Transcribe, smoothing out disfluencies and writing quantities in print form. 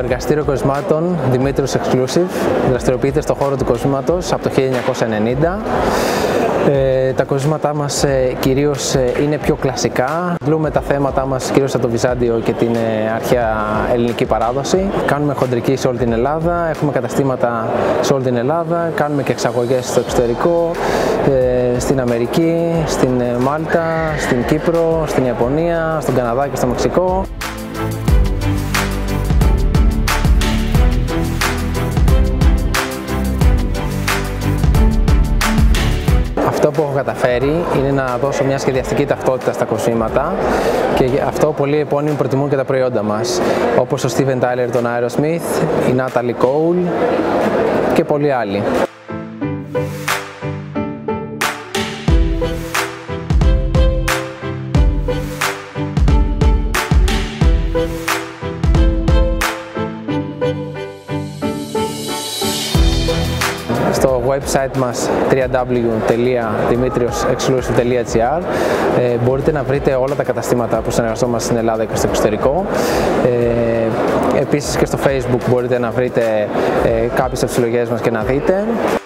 Εργαστήριο κοσμάτων Δημήτριος Exclusive δραστηριοποιείται στον χώρο του κοσμήματος από το 1990. Τα κοσμήματά μας κυρίως είναι πιο κλασικά. Δλούμε τα θέματα μας κυρίως από το Βυζάντιο και την αρχαία ελληνική παράδοση. Κάνουμε χοντρική σε όλη την Ελλάδα, έχουμε καταστήματα σε όλη την Ελλάδα, κάνουμε και εξαγωγές στο εξωτερικό, στην Αμερική, στην Μάλτα, στην Κύπρο, στην Ιαπωνία, στον Καναδά και στο Μεξικό. Αυτό που έχω καταφέρει είναι να δώσω μια σχεδιαστική ταυτότητα στα κοσμήματα και αυτό πολλοί επώνυμοι προτιμούν και τα προϊόντα μας, όπως ο Steven Tyler τον Aerosmith, η Natalie Cole και πολλοί άλλοι. Στο website μας www.dimitriosexclusive.gr μπορείτε να βρείτε όλα τα καταστήματα που συνεργαζόμαστε στην Ελλάδα και στο εξωτερικό. Επίσης και στο Facebook μπορείτε να βρείτε κάποιες από τις συλλογές μας και να δείτε.